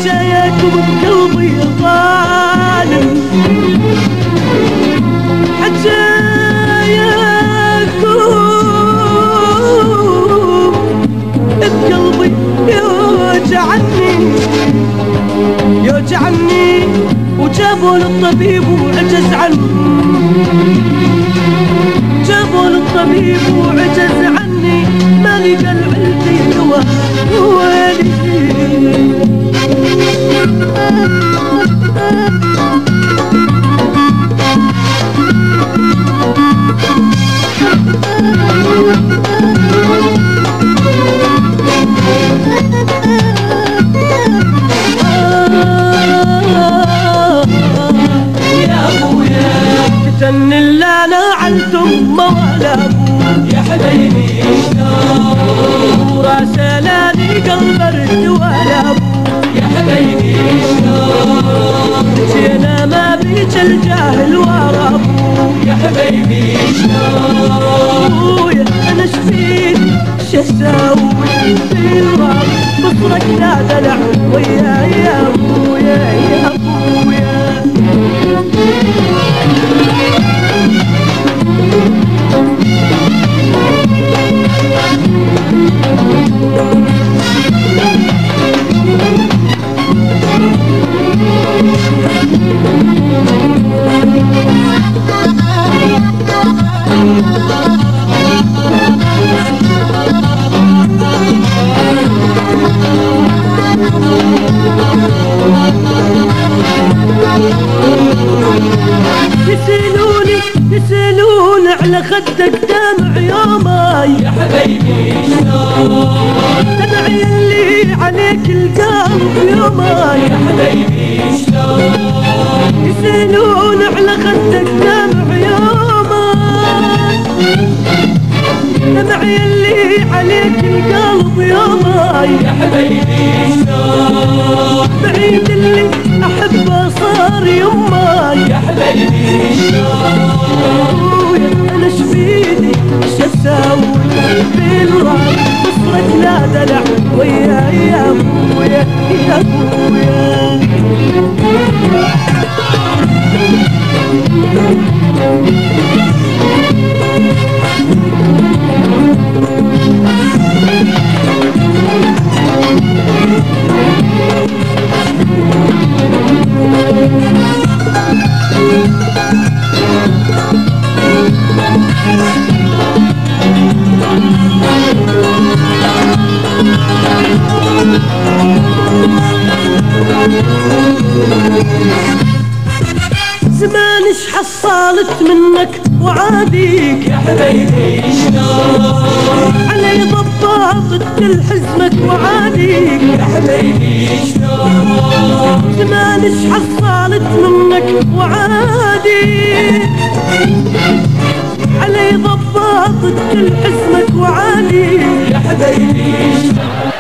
جايكم بقلبي ظالم، حجايكم بقلبي يوجعني وجابوا للطبيب وعجز عني، جابوا للطبيب وعجز عني، ما لقى العلتي دواء ويلي. جن اللي نعلتم موالى يا حبيبي شلون وراسلاني قلب الدوالى يا حبيبي شلون جينا ما بيج الجاهل ورا يا حبيبي شلون انا شفيت شساوي في الراب بصرك لا دلع ويا يا ابويا يا ابويا. يسألون على خدك دمع يوماي يا حبيبي شلون دمعي اللي عليك القلب يوماي يا حبيبي شلون يسألون على خدك دمع يوماي دمعي اللي عليك القلب يوماي يا حبيبي شلون بعيد اللي أحبه صار يماي يا حبيبي شلون أنا شفيني شساوي بالراب بصرك لا دلع ويا يا أبويا يا أبويا. زمانش حصلت منك وعاديك يا حبيبي شلون علي ضباطت كل حزمك وعاديك يا حبيبي شلون زمانش حصلت منك وعاديك علي ضباطت كل حزمك وعاديك يا حبيبي شلون